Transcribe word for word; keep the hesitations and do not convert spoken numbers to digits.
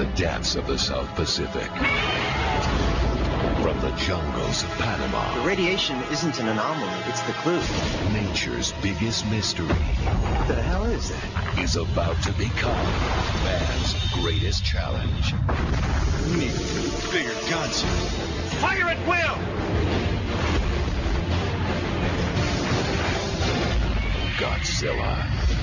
the depths of the South Pacific. From the jungles of Panama. The radiation isn't an anomaly, it's the clue. Nature's biggest mystery. What the hell is that? Is about to become man's greatest challenge. We need bigger guns. Fire at will! Godzilla.